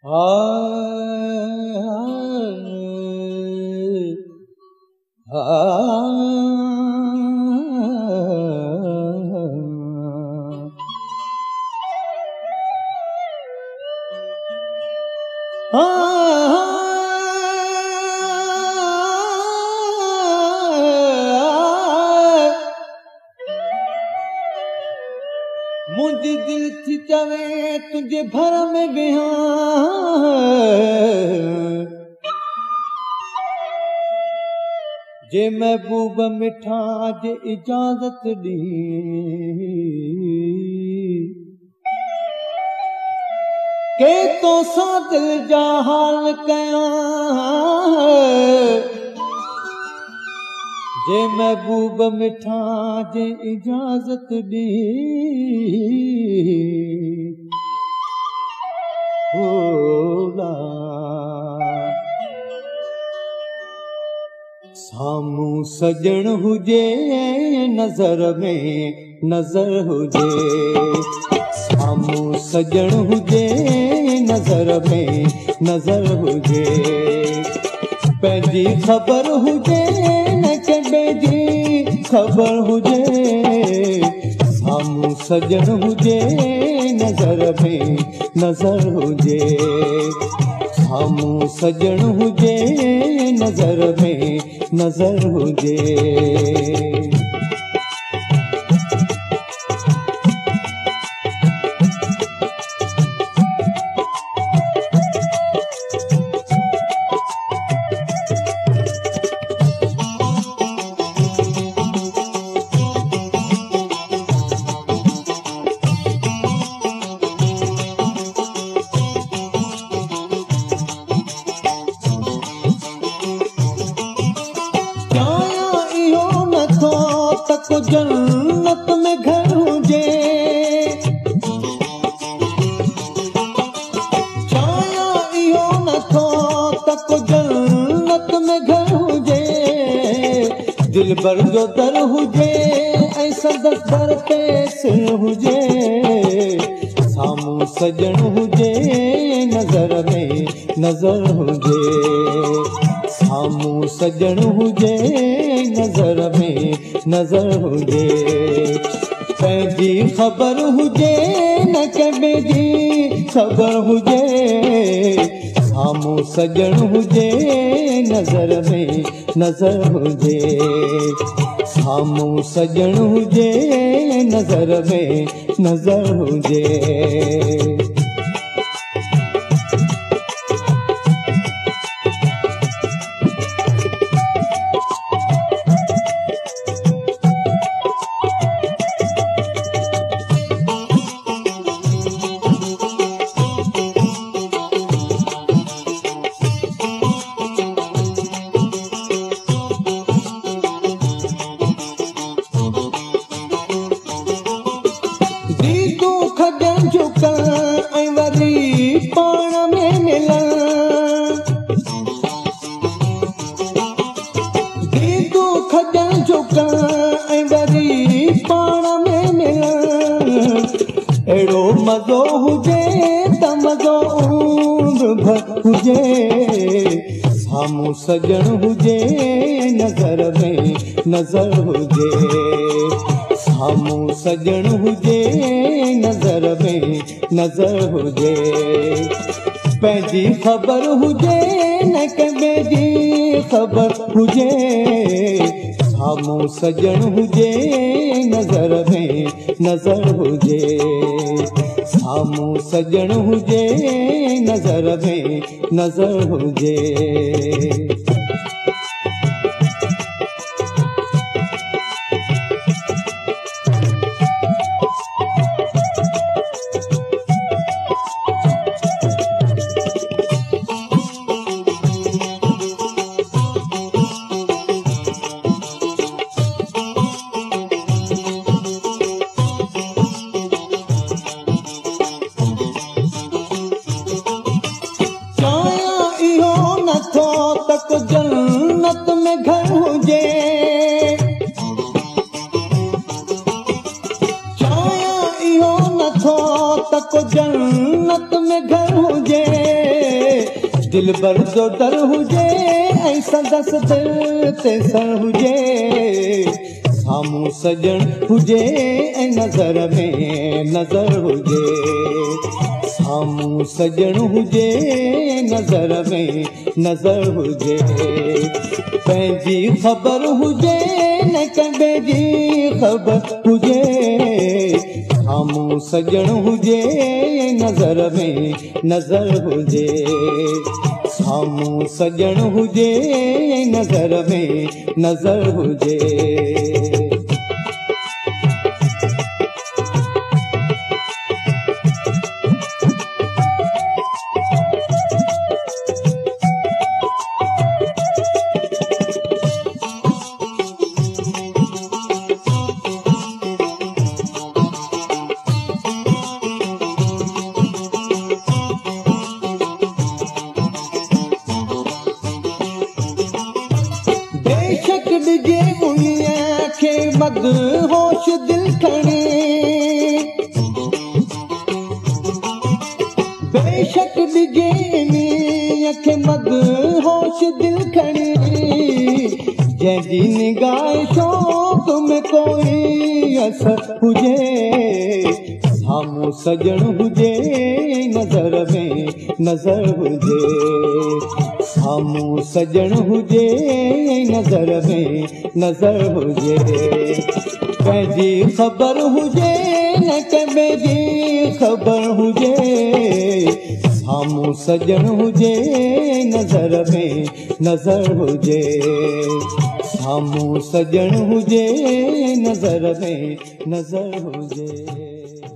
मुझे दिल थी चवे तुझे भर में विहा जे महबूब मिठा जे इजाजत दी के तो सा दिल जा हाल कया जे महबूब मिठा जे इजाजत दी होला सामू सजण हुजे नजर में नजर हुजे सामू सजण हुजे नजर में नजर हुजे पंहिंजी ख़बर हुजे न कंहिं जी ख़बर हुजे सामू सजण हुजे नजर में नजर हुजे सामू सजण हुजे नजर में नजर हुजे तक जन्नत में घर हुजे चाया इहो नथो तक जन्नत में घर हुजे दिल भर जो दर हुजे ऐं सदस दर पे सिर हुजे सामू सजण हुजे नजर में नजर हुजे सामू सजण हुजे नजर में नजर हुजे पंहिंजी ख़बर हुजे न कंहिं जी ख़बर हुजे सामू सजण हुजे नजर में नजर हुजे सामू सजण हुजे नजर में नजर हुजे पाण में मिलन दीदू खजन झुकण ऐं वरी पाण में मिलन अहिड़ो मज़ो हुजे त मज़ो ऊंद भर हुजे सामू सजण हुजे नज़र में नज़र हुजे सामू सजण हुजे नजर में नजर हुजे पंहिंजी ख़बर हुजे न कंहिं जी ख़बर हुजे सामू सजण हुजे नजर में नजर हुजे सामू सजण हुजे नजर में नजर हुजे तक जन्नत में घर हुजे चाया इहो नथो तक जन्नत में घर हुजे दिलबर जो डर हुजे ऐं संदस दिल ते सर हुजे साम्हूं सजण हुजे ऐं नज़र में नज़र हुजे साम्हूं सजण हुजे नज़र में नज़र हुजे पंहिंजी ख़बर हुजे न कंहिं जी ख़बर हुजे साम्हूं सजण हुजे नज़र में नज़र हुजे साम्हूं सजण हुजे नज़र में नज़र हुजे बेशक ॾिजे उन्हीअ खे मदहोश दिल खणे बेशक ॾिजे उन्हीअ खे मदहोश दिल खणे जंहिंजी निगाह शौक़ में कोई असर हुजे साम्हूं सजण हुजे नज़र में नज़र हुजे साम्हूं सजण हुजे नज़र में नज़र हुजे पंहिंजी ख़बर हुजे न कंहिं जी ख़बर हुजे साम्हूं सजण हुजे नज़र में नज़र हुजे साम्हूं सजण हुजे नज़र में नज़र हुजे